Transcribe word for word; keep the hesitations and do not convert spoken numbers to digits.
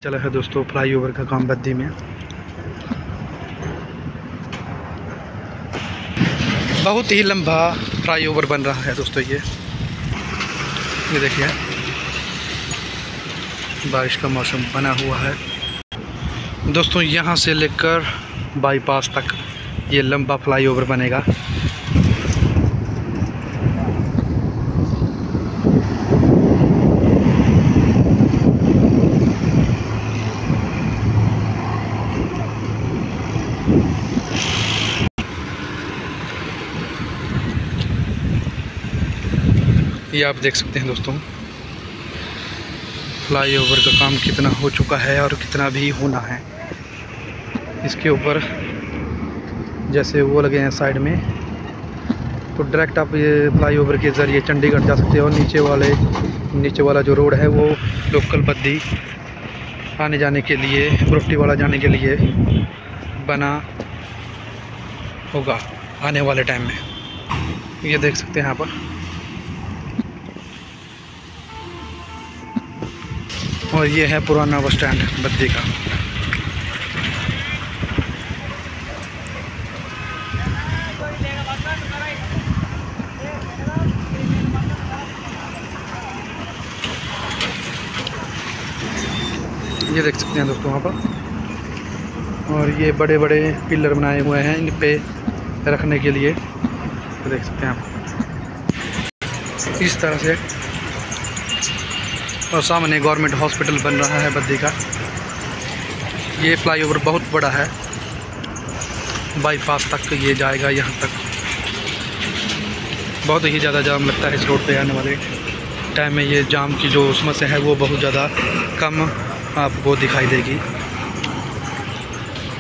चला है दोस्तों फ्लाईओवर का काम बद्दी में। बहुत ही लंबा फ्लाईओवर बन रहा है दोस्तों। ये ये देखिए बारिश का मौसम बना हुआ है दोस्तों। यहाँ से लेकर बाईपास तक ये लंबा फ्लाईओवर बनेगा। ये आप देख सकते हैं दोस्तों फ्लाईओवर का काम कितना हो चुका है और कितना भी होना है। इसके ऊपर जैसे वो लगे हैं साइड में, तो डायरेक्ट आप ये फ्लाईओवर के ज़रिए चंडीगढ़ जा सकते हो। और नीचे वाले नीचे वाला जो रोड है वो लोकल बद्दी आने जाने के लिए, बुरफ्टी वाला जाने के लिए बना होगा आने वाले टाइम में। ये देख सकते हैं यहाँ पर। और ये है पुराना बस स्टैंड बद्दी का। ये देख सकते हैं दोस्तों वहाँ पर। और ये बड़े बड़े पिलर बनाए हुए हैं इन पे रखने के लिए। तो देख सकते हैं आप इस तरह से। और सामने गवर्नमेंट हॉस्पिटल बन रहा है बद्दी का। ये फ्लाईओवर बहुत बड़ा है, बाईपास तक ये जाएगा। यहाँ तक बहुत ही ज़्यादा जाम लगता है इस रोड पे। आने वाले टाइम में ये जाम की जो समस्या है वो बहुत ज़्यादा कम आपको दिखाई देगी।